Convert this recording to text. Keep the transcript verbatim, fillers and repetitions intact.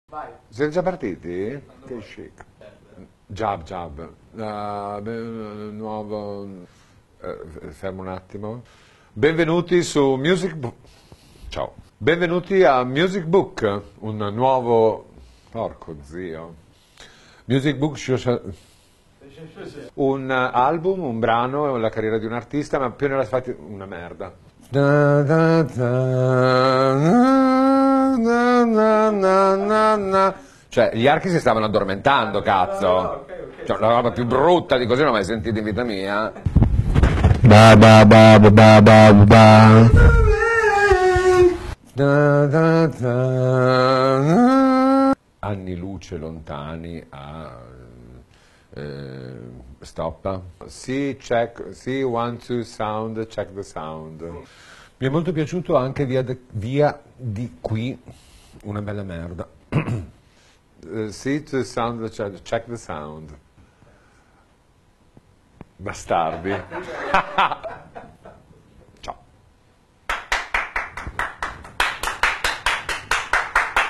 Vai. Siete già partiti? Che chic. Jab, jab. Uh, beh, nuovo... Uh, fermo un attimo. Benvenuti su Music Book. Ciao. Benvenuti a Music Book, un nuovo... Porco zio. Music Book... Un album, un brano, la carriera di un artista, ma più nella fatti una merda. Da, da, da, na, na, na, na, na. Cioè, gli archi si stavano addormentando, cazzo. Cioè, la roba più brutta di così non l'ho mai sentita in vita mia. Ba ba ba ba ba ba ba. Da, da, da, na. Anni luce lontani a... Eh, stop. Sì, check, sì, one, two, sound, check the sound. Mi è molto piaciuto anche via, de, via di qui, una bella merda. uh, sì, to sound, check, check the sound. Bastardi.